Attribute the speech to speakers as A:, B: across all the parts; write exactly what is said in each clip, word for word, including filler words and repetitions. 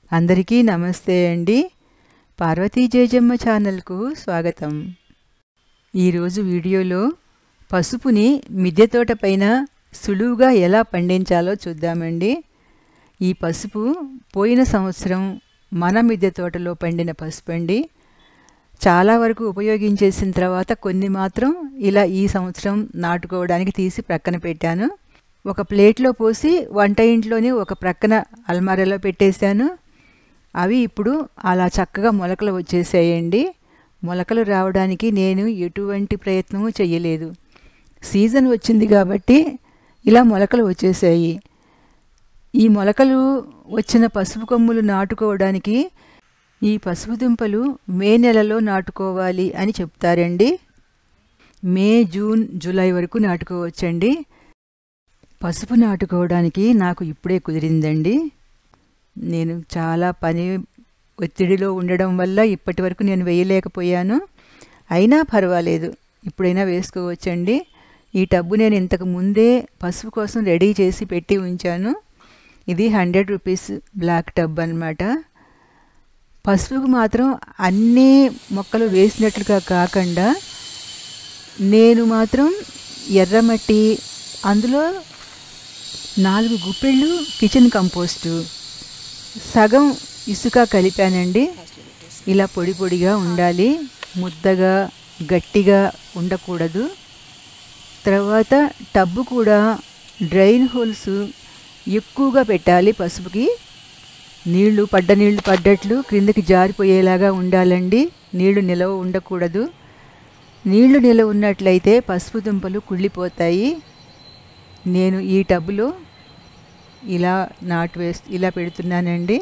A: అందరికీ నమస్తే అండి. పార్వతీ జేజమ్మ ఛానల్కు స్వాగతం. ఈరోజు వీడియోలో పసుపుని మిద్దె తోట పైన సులువుగా ఎలా పండించాలో చూద్దామండి. ఈ పసుపు పోయిన సంవత్సరం మన మిద్దె తోటలో పండిన పసుపు అండి. చాలా వరకు ఉపయోగించేసిన తర్వాత కొన్ని మాత్రం ఇలా ఈ సంవత్సరం నాటుకోవడానికి తీసి ప్రక్కన పెట్టాను. ఒక ప్లేట్లో పోసి వంట ఇంట్లోనే ఒక ప్రక్కన అల్మారాలో పెట్టేశాను. అవి ఇప్పుడు అలా చక్కగా మొలకలు వచ్చేసాయండి. మొలకలు రావడానికి నేను ఎటువంటి ప్రయత్నము చేయలేదు. సీజన్ వచ్చింది కాబట్టి ఇలా మొలకలు వచ్చేసాయి. ఈ మొలకలు వచ్చిన పసుపు కొమ్ములు నాటుకోవడానికి ఈ పసుపు దుంపలు మే నెలలో నాటుకోవాలి అని చెప్తారండి. మే, జూన్, జూలై వరకు నాటుకోవచ్చండి. పసుపు నాటుకోవడానికి నాకు ఇప్పుడే కుదిరిందండి. నేను చాలా పని ఒత్తిడిలో ఉండడం వల్ల ఇప్పటి వరకు నేను వేయలేకపోయాను. అయినా పర్వాలేదు, ఇప్పుడైనా వేసుకోవచ్చండి. ఈ టబ్బు నేను ఇంతకు ముందే పసుపు కోసం రెడీ చేసి పెట్టి ఉంచాను. ఇది హండ్రెడ్ రూపీస్ బ్లాక్ టబ్ అన్నమాట. పసుపుకు మాత్రం అన్ని మొక్కలు వేసినట్లుగా కాకుండా నేను మాత్రం ఎర్రమట్టి, అందులో నాలుగు గుప్పెళ్ళు కిచెన్ కంపోస్టు, సగం ఇసుక కలిపానండి. ఇలా పొడి పొడిగా ఉండాలి, ముద్దగా గట్టిగా ఉండకూడదు. తర్వాత టబ్బు కూడా డ్రైన్ హోల్స్ ఎక్కువగా పెట్టాలి. పసుపుకి నీళ్లు పడ్డ నీళ్లు పడ్డట్లు క్రిందకి జారిపోయేలాగా ఉండాలండి. నీళ్లు నిలవ ఉండకూడదు. నీళ్లు నిలవ ఉన్నట్లయితే పసుపు దుంపలు కుళ్ళిపోతాయి. నేను ఈ టబ్బులో ఇలా నాటు వేస్తూ ఇలా పెడుతున్నానండి.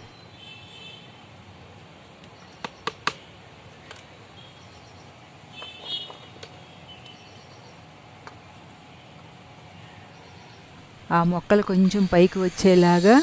A: ఆ మొక్కలు కొంచెం పైకి వచ్చేలాగా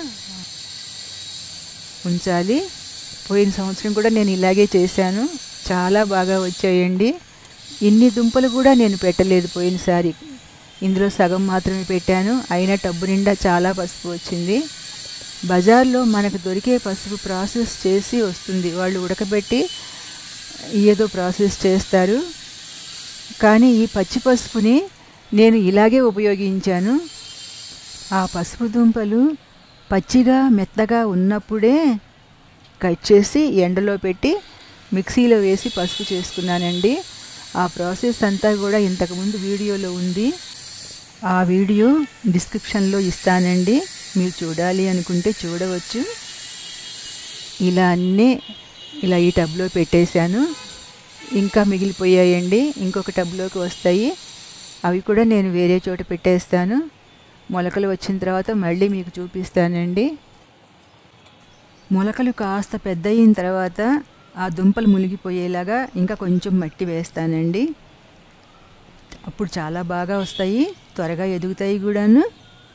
A: ఉంచాలి. పోయిన సంవత్సరం కూడా నేను ఇలాగే చేశాను. చాలా బాగా వచ్చాయండి. ఇన్ని దుంపలు కూడా నేను పెట్టలేదు పోయినసారి. ఇందులో సగం మాత్రమే పెట్టాను. అయినా టబ్బు నిండా చాలా పసుపు వచ్చింది. బజార్లో మనకు దొరికే పసుపు ప్రాసెస్ చేసి వస్తుంది. వాళ్ళు ఉడకబెట్టి ఏదో ప్రాసెస్ చేస్తారు. కానీ ఈ పచ్చి పసుపుని నేను ఇలాగే ఉపయోగించాను. ఆ పసుపు దుంపలు పచ్చిగా మెత్తగా ఉన్నప్పుడే కట్ చేసి ఎండలో పెట్టి మిక్సీలో వేసి పసుపు చేసుకున్నానండి. ఆ ప్రాసెస్ అంతా కూడా ఇంతకుముందు వీడియోలో ఉంది. ఆ వీడియో డిస్క్రిప్షన్లో ఇస్తానండి. మీరు చూడాలి అనుకుంటే చూడవచ్చు. ఇలా అన్నీ ఇలా ఈ టబ్లో పెట్టేశాను. ఇంకా మిగిలిపోయాయండి. ఇంకొక టబ్లోకి వస్తాయి. అవి కూడా నేను వేరే చోట పెట్టేస్తాను. మొలకలు వచ్చిన తర్వాత మళ్ళీ మీకు చూపిస్తానండి. మొలకలు కాస్త పెద్ద అయిన తర్వాత ఆ దుంపలు మునిగిపోయేలాగా ఇంకా కొంచెం మట్టి వేస్తానండి. అప్పుడు చాలా బాగా వస్తాయి, త్వరగా ఎదుగుతాయి కూడాను.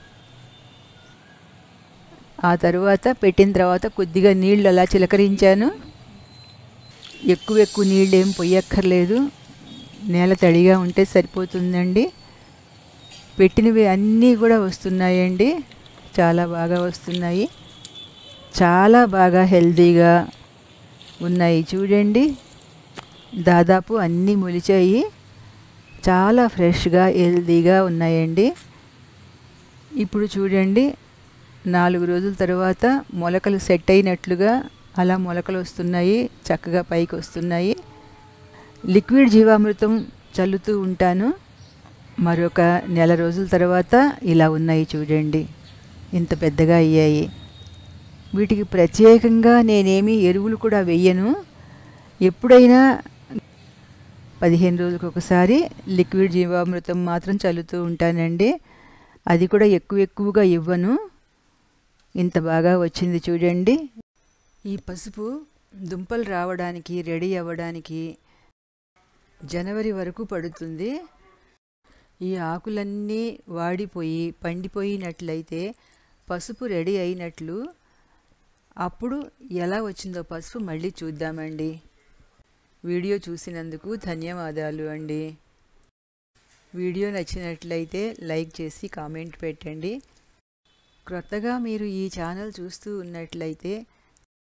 A: ఆ తరువాత పెట్టిన తర్వాత కొద్దిగా నీళ్ళు అలా చిలకరించాను. ఎక్కువ ఎక్కువ నీళ్ళు ఏం పొయ్యక్కర్లేదు. నేల తడిగా ఉంటే సరిపోతుందండి. పెట్టినవి అన్నీ కూడా వస్తున్నాయండి. చాలా బాగా వస్తున్నాయి. చాలా బాగా హెల్తీగా ఉన్నాయి. చూడండి, దాదాపు అన్నీ మొలిచాయి. చాలా ఫ్రెష్గా హెల్తీగా ఉన్నాయండి. ఇప్పుడు చూడండి, నాలుగు రోజుల తర్వాత మొలకలు సెట్ అయినట్లుగా అలా మొలకలు వస్తున్నాయి. చక్కగా పైకి వస్తున్నాయి. లిక్విడ్ జీవామృతం చల్లుతూ ఉంటాను. మరొక నెల రోజుల తర్వాత ఇలా ఉన్నాయి. చూడండి, ఇంత పెద్దగా అయ్యాయి. వీటికి ప్రత్యేకంగా నేనేమి ఎరువులు కూడా వెయ్యను. ఎప్పుడైనా పదిహేను రోజులకు ఒకసారి లిక్విడ్ జీవామృతం మాత్రం చల్లుతూ ఉంటానండి. అది కూడా ఎక్కువ ఎక్కువగా ఇవ్వను. ఇంత బాగా వచ్చింది చూడండి. ఈ పసుపు దుంపలు రావడానికి రెడీ అవ్వడానికి జనవరి వరకు పడుతుంది. ఈ ఆకులన్నీ వాడిపోయి పండిపోయినట్లయితే పసుపు రెడీ అయినట్లు. అప్పుడు ఎలా వచ్చిందో పసుపు మళ్ళీ చూద్దామండి. వీడియో చూసినందుకు ధన్యవాదాలు అండి. వీడియో నచ్చినట్లయితే లైక్ చేసి కామెంట్ పెట్టండి. క్రొత్తగా మీరు ఈ ఛానల్ చూస్తూ ఉన్నట్లయితే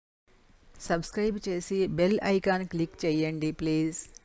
A: సబ్స్క్రైబ్ చేసి బెల్ ఐకాన్ క్లిక్ చేయండి ప్లీజ్.